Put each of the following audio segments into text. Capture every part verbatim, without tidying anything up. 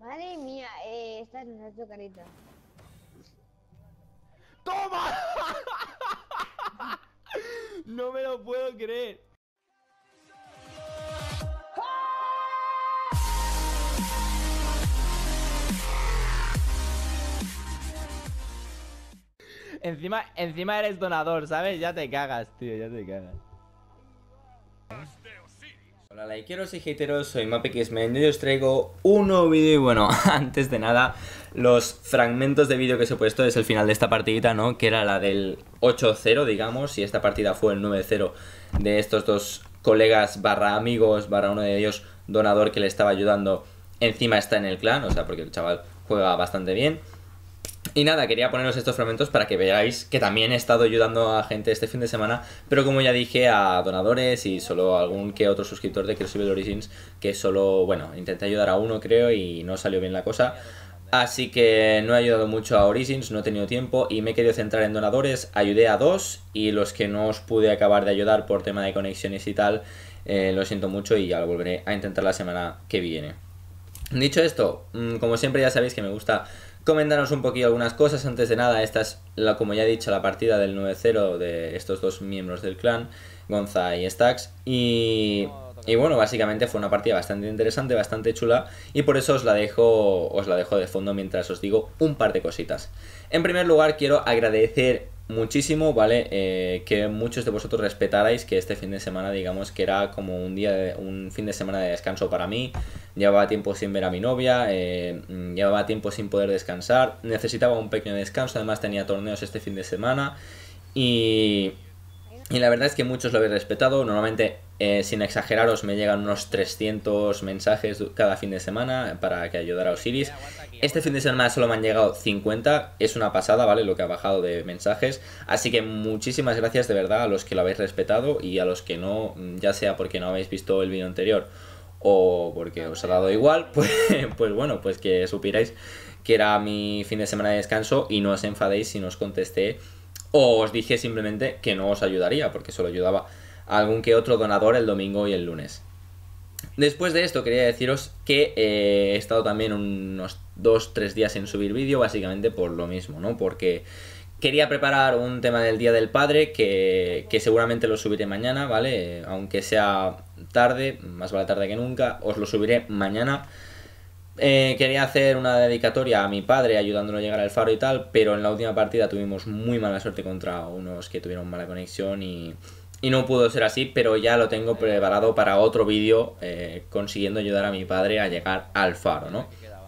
Madre mía, eh, esta no es tu carita. ¡Toma! No me lo puedo creer. Encima, encima eres donador, ¿sabes? Ya te cagas, tío, ya te cagas. Hola likeros y hateros, soy MapXmen y hoy os traigo un nuevo vídeo y bueno, antes de nada, los fragmentos de vídeo que os he puesto es el final de esta partidita, ¿no? Que era la del ocho cero, digamos, y esta partida fue el nueve cero de estos dos colegas barra amigos, barra uno de ellos donador que le estaba ayudando, encima está en el clan, o sea, porque el chaval juega bastante bien. Y nada, quería poneros estos fragmentos para que veáis que también he estado ayudando a gente este fin de semana, pero como ya dije, a donadores y solo a algún que otro suscriptor de Crucible Origins, que solo, bueno, intenté ayudar a uno creo y no salió bien la cosa. Así que no he ayudado mucho a Origins, no he tenido tiempo y me he querido centrar en donadores. Ayudé a dos y los que no os pude acabar de ayudar por tema de conexiones y tal, eh, lo siento mucho y ya lo volveré a intentar la semana que viene. Dicho esto, como siempre ya sabéis que me gusta comentaros un poquillo algunas cosas. Antes de nada, esta es, la, como ya he dicho, la partida del nueve cero de estos dos miembros del clan, Gonza y Stax. Y, y bueno, básicamente fue una partida bastante interesante, bastante chula. Y por eso os la dejo, os la dejo de fondo mientras os digo un par de cositas. En primer lugar, quiero agradecer muchísimo, ¿vale? Eh, que muchos de vosotros respetarais que este fin de semana, digamos, que era como un día, de, un fin de semana de descanso para mí. Llevaba tiempo sin ver a mi novia, eh, llevaba tiempo sin poder descansar, necesitaba un pequeño descanso, además tenía torneos este fin de semana y... Y la verdad es que muchos lo habéis respetado. Normalmente, eh, sin exageraros, me llegan unos trescientos mensajes cada fin de semana para que ayudara a Osiris. Este fin de semana solo me han llegado cincuenta. Es una pasada, ¿vale? Lo que ha bajado de mensajes. Así que muchísimas gracias de verdad a los que lo habéis respetado y a los que no, ya sea porque no habéis visto el vídeo anterior o porque os ha dado igual, pues, pues bueno, pues que supierais que era mi fin de semana de descanso y no os enfadéis si no os contesté. O os dije simplemente que no os ayudaría, porque solo ayudaba a algún que otro donador el domingo y el lunes. Después de esto quería deciros que eh, he estado también unos dos tres días sin subir vídeo, básicamente por lo mismo, ¿no? Porque quería preparar un tema del Día del Padre, que, que seguramente lo subiré mañana, ¿vale? Aunque sea tarde, más vale tarde que nunca, os lo subiré mañana. Eh, quería hacer una dedicatoria a mi padre ayudándolo a llegar al faro y tal, pero en la última partida tuvimos muy mala suerte contra unos que tuvieron mala conexión y, y no pudo ser así, pero ya lo tengo preparado para otro vídeo eh, consiguiendo ayudar a mi padre a llegar al faro, ¿no?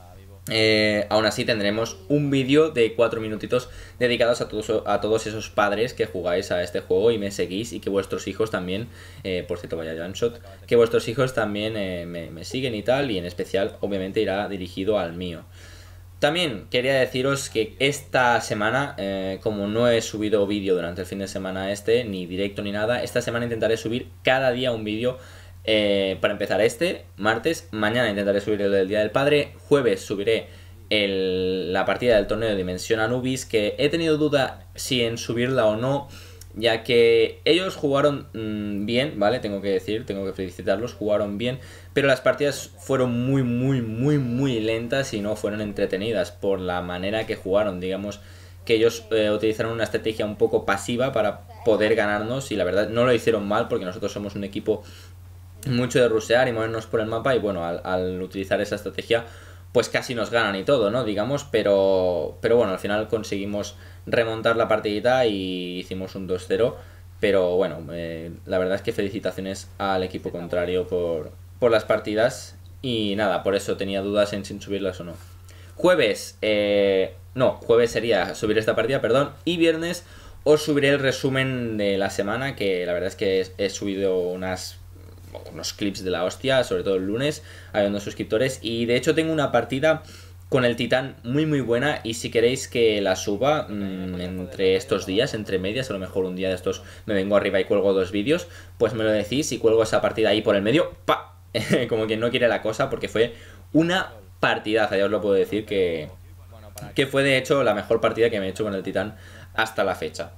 Eh, aún así tendremos un vídeo de cuatro minutitos dedicados a todos, a todos esos padres que jugáis a este juego y me seguís y que vuestros hijos también, eh, por cierto vaya Janshot, que vuestros hijos también eh, me, me siguen y tal, y en especial obviamente irá dirigido al mío. También quería deciros que esta semana, eh, como no he subido vídeo durante el fin de semana este, ni directo ni nada, esta semana intentaré subir cada día un vídeo. Eh, para empezar este, martes, mañana intentaré subir el del Día del Padre, jueves subiré el, la partida del torneo de Dimensión Anubis, que he tenido duda si en subirla o no, ya que ellos jugaron mmm, bien, ¿vale? Tengo que decir, tengo que felicitarlos, jugaron bien, pero las partidas fueron muy, muy, muy, muy lentas y no fueron entretenidas por la manera que jugaron, digamos que ellos eh, utilizaron una estrategia un poco pasiva para poder ganarnos y la verdad no lo hicieron mal porque nosotros somos un equipo mucho de rushear y movernos por el mapa y bueno, al, al utilizar esa estrategia pues casi nos ganan y todo, ¿no? Digamos, pero, pero bueno, al final conseguimos remontar la partidita y hicimos un dos cero, pero bueno, eh, la verdad es que felicitaciones al equipo contrario por, por las partidas y nada, por eso tenía dudas en si subirlas o no. Jueves, eh, no, jueves sería subir esta partida, perdón, y viernes os subiré el resumen de la semana, que la verdad es que he, he subido unas... unos clips de la hostia, sobre todo el lunes, hay unos suscriptores y de hecho tengo una partida con el titán muy muy buena y si queréis que la suba mmm, entre estos días, entre medias, a lo mejor un día de estos me vengo arriba y cuelgo dos vídeos, pues me lo decís y cuelgo esa partida ahí por el medio, ¡pa! Como quien no quiere la cosa, porque fue una partidaza, ya os lo puedo decir que, que fue de hecho la mejor partida que me he hecho con el titán hasta la fecha.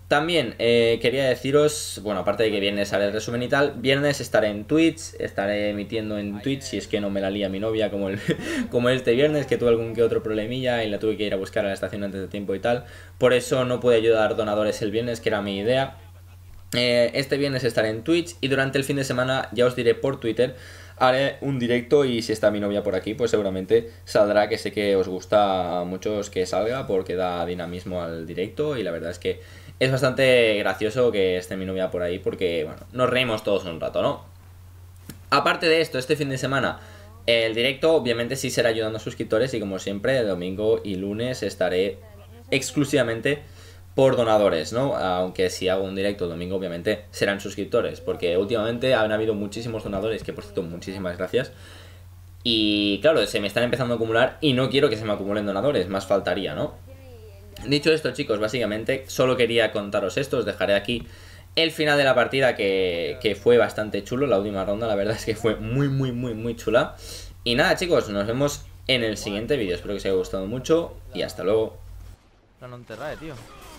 También eh, quería deciros, bueno, aparte de que viernes sale el resumen y tal, viernes estaré en Twitch, estaré emitiendo en Twitch si es que no me la lía mi novia como, el, como este viernes, que tuve algún que otro problemilla y la tuve que ir a buscar a la estación antes de tiempo y tal. Por eso no pude ayudar donadores el viernes, que era mi idea. Eh, este viernes estaré en Twitch y durante el fin de semana ya os diré por Twitter. Haré un directo y si está mi novia por aquí, pues seguramente saldrá, que sé que os gusta a muchos que salga porque da dinamismo al directo y la verdad es que es bastante gracioso que esté mi novia por ahí porque, bueno, nos reímos todos un rato, ¿no? Aparte de esto, este fin de semana, el directo obviamente sí será ayudando a suscriptores y como siempre, el domingo y lunes estaré exclusivamente por donadores, ¿no? Aunque si hago un directo domingo obviamente serán suscriptores, porque últimamente han habido muchísimos donadores, que por cierto muchísimas gracias. Y claro, se me están empezando a acumular y no quiero que se me acumulen donadores, más faltaría, ¿no? Dicho esto, chicos, básicamente solo quería contaros esto, os dejaré aquí el final de la partida que, que fue bastante chulo, la última ronda la verdad es que fue muy muy muy muy chula. Y nada, chicos, nos vemos en el siguiente vídeo, espero que os haya gustado mucho y hasta luego. No, no enterré, tío.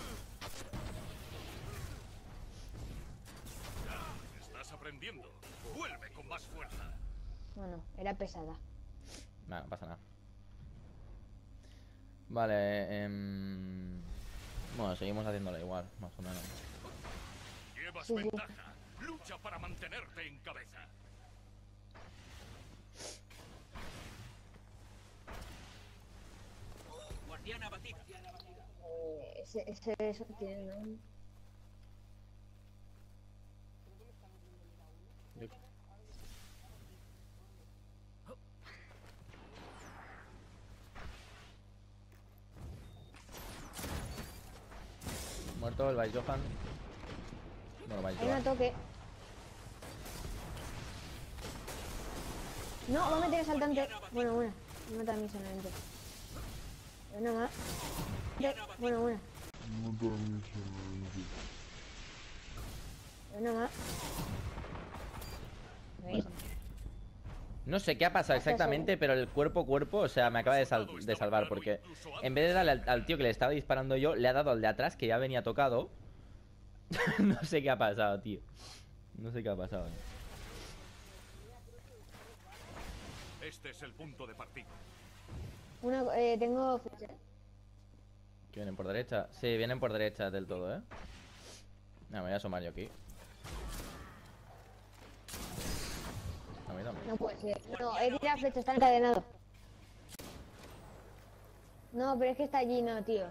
Estás aprendiendo. Vuelve con más fuerza. Bueno, era pesada. Nah, no pasa nada. Vale, eh, bueno, seguimos haciéndolo igual, más o menos. Llevas Sí, sí. ventaja. Lucha para mantenerte en cabeza. Guardiana abatida. Eh, ese, ese, eso tiene nombre. Muerto el Vice Johan. Bueno, Vice Hay un Johan. toque. No, va a meter asaltante. Bueno, buena. Me mata a mí solamente. Bueno, más. Bueno, buena. Bueno, más. ¿Veis? No sé qué ha pasado exactamente, pero el cuerpo a cuerpo, o sea, me acaba de, sal de salvar. Porque en vez de darle al, al tío que le estaba disparando yo, le ha dado al de atrás, que ya venía tocado. No sé qué ha pasado, tío. No sé qué ha pasado. Este es el punto de partida. Una, eh, tengo flecha. ¿Que vienen por derecha? Sí, vienen por derecha del todo, ¿eh? No, me voy a asomar yo aquí. A mí también. No puede ser. No, he tirado flecha, está encadenado. No, pero es que está allí, no, tío.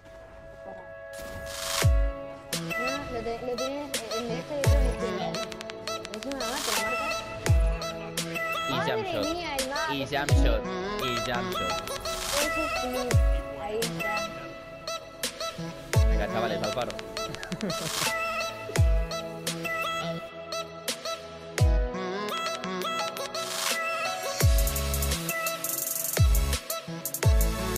No, lo, te, lo tienes en este y otro en izquierda. Es una mata, lo marcas. Y jump Madre shot. mía, el mapa. Y jump shot. Y jump shot. Eso es clip. Ahí está. Venga, chavales, al paro.